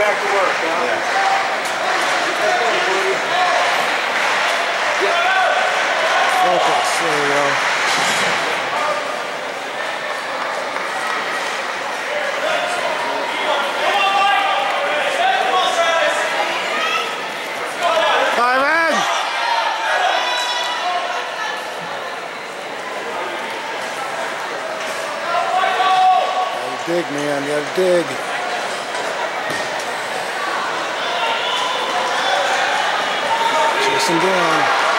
back to work, huh? Yeah. Focus, there we go. Dig, man, you gotta dig. Chase him down.